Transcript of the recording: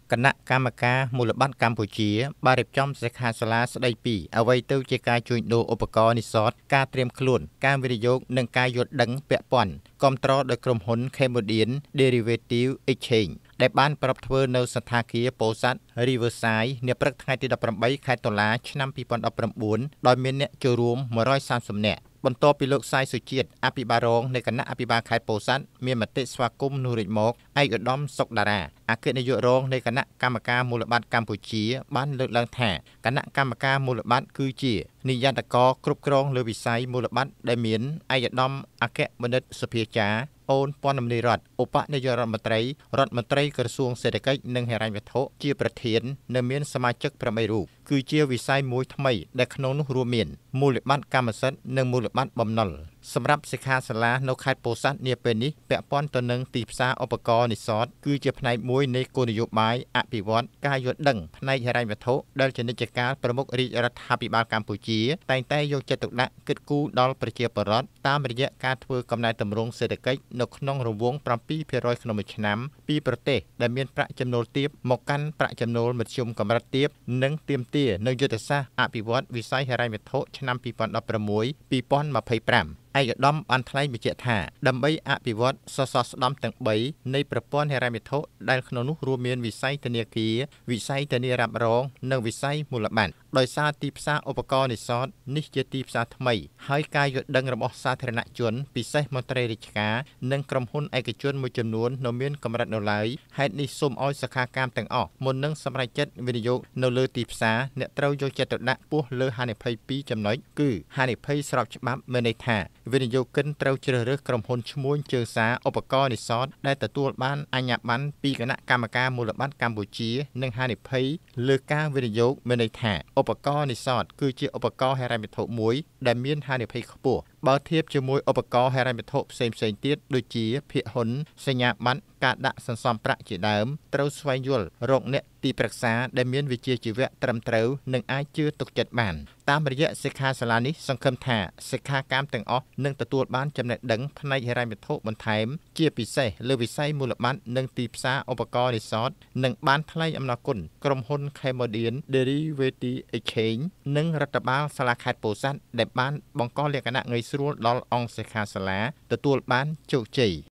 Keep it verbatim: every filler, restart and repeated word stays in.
គណៈកម្មការមូលបត្រកម្ពុជាបានរៀបចំសិក្ខាសាលាស្ដីពីអ្វីទៅជាការជួញដូរឧបករណ៍និស្សិតការត្រៀមខ្លួនការវិនិយោគនិងការយល់ដឹងពាក់ព័ន្ធគាំទ្រដោយក្រុមហ៊ុន Cambodian Derivative Exchange ដែលបានប្រពធ្វើនៅសន្តាគារពោធិ៍សាត់ Riverside នាព្រឹកថ្ងៃទីដប់ប្រាំបីខែតុលាឆ្នាំពីរពាន់ដប់ប្រាំបួនដោយមានអ្នកចូលរួមមួយរយសាមសិបនាក់បន្ទាប់ពីលោកសាយសុជាតិអភិបាលរងនៃគណៈអភិបាលខេត្តពោធិ៍សាត់មានមតិស្វាគមន៍នោះរួចមកឯកឧត្តមសុកតារាអគ្គនាយករងនៃគណៈកម្មការមូលបត្រកម្ពុជាបានលើកឡើងថាគណៈកម្មការមូលបត្រគឺជានិយន្តករគ្រប់គ្រងលើវិស័យមូលបត្រដែលមានឯកឧត្តមអគ្គបណ្ឌិតសុភាចារអូនពាន់ដំណីរដ្ឋឧបនាយករដ្ឋមន្ត្រីរដ្ឋមន្ត្រីក្រសួងសេដ្ឋកិច្ចនិងហិរញ្ញវត្ថុជាប្រធាននិងមានសមាជិកប្រាំបីរូបគឺជាវិស័យមួយថ្មីដែលក្នុងនោះរួមមានមូលបត្រកម្មសិទ្ធិនិងមូលបត្របំណុលសម្រាប់សិក្ខាសាលានៅខេត្តពោធិ៍សាត់នាពេលនេះពាក់ព័ន្ធទៅនឹងទីផ្សារឧបករណ៍និស្សិតគឺជាផ្នែកមួយនៃគោលនយោបាយអភិវឌ្ឍការយល់ដឹងផ្នែកហិរញ្ញវត្ថុដែលជានិច្ចកាលប្រមុខរាជរដ្ឋាភិបាលកម្ពុជាតែងតែយកចិត្តទុកដាក់គិតគូរដល់ប្រជាពលរដ្ឋតាមរយៈការធ្វើកំណែទម្រង់សេដ្ឋកិច្ចនៅក្នុងរង្វង់7%ក្នុងមួយឆ្នាំពីប្រទេសដែលមានប្រាក់ចំណូលទាបមកកាន់ប្រាក់ចំណូលមធ្យមកម្រិតទាបនិងទាមទារនៅយុទ្ធសាស្ត្រអភិវឌ្ឍវិស័យហិរញ្ញវត្ថុឆ្នាំពីរពាន់ដប់ប្រាំមួយ ពីរពាន់ម្ភៃប្រាំឯកឧត្តមបានថ្លែងបញ្ជាក់ថាដើម្បីអភិវឌ្ឍសសរស្តម្ភទាំងបីនៃប្រព័ន្ធហិរញ្ញវត្ថុដែលក្នុងនោះរួមមានវិស័យធនាគារវិស័យធានារ៉ាប់រងនិងវិស័យមូលបត្រដោយសារទីផ្សារឧបករណ៍និស្សិតនេះជាទីផ្សារថ្មីហើយការយល់ដឹងរបស់សាធារណជនពិសេសមន្ត្រីរាជការនិងក្រុមហ៊ុនឯកជនមួយចំនួននៅមានកម្រិតនៅឡើយហេតុនេះសូមឲ្យសិក្ខាកាមទាំងអស់មុននឹងសម្រេចចិត្តវិនិយោគនៅលើទីផ្សារអ្នកត្រូវយកចិត្តទុកដាក់ពោះលើហានិភ័យពីរចំណុចគឺហានិភ័យស្របច្បាប់មានន័យថាវិនិយោគិនត្រូវជ្រើសរើសក្រុមហ៊ុនឈ្មួញជើងសារឧបករណ៍និស្សិតដែលទទួលបានអាជ្ញាប័ណ្ណពីគណៈកម្មការមូលបត្រកម្ពុជានិងហានិភ័យលើការវិនិយោគមានន័យថាឧបករណ៍និស្សិតគឺជាឧបករណ៍ហិរញ្ញវត្ថុមួយដែលមានហានិភ័យខ្ពស់បើធៀបជាមួយឧបករណ៍ហិរញ្ញវត្ថុផ្សេងៗទៀតដូចជាភាគហ៊ុនសញ្ញាបត្រការដាក់សន្សំប្រាក់ជាដើមត្រូវស្វែងយល់រកអ្នកទីប្រឹក្សាដែលមានវិជ្ជាជីវៈត្រឹមត្រូវនិងអាចជឿទុកចិត្តបានតាមរយៈសិក្ខាសាលានេះសង្ឃឹមថាសិក្ខាកាមទាំងអស់នឹងទទួលបានចំណេះដឹងផ្នែកហិរញ្ញវត្ថុបន្ថែមជាពិសេសលើវិស័យមូលបត្រនិងទីផ្សារឧបករណ៍និស្សិតនិងបានថ្លែងអំណរគុណក្រុមហ៊ុន Cambodian Derivative Exchange និងរដ្ឋបាលសាលាខេត្តពោធិ៍សាត់ដែលបានបង្កលក្ខណៈងាយស្រួលដល់អង្គសិក្ខាសាលាទទួលបានជោគជ័យ